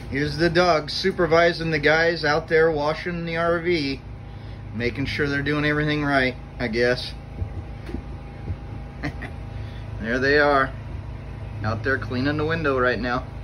Here's the dogs supervising the guys out there washing the RV, making sure they're doing everything right, I guess. There they are, out there cleaning the window right now.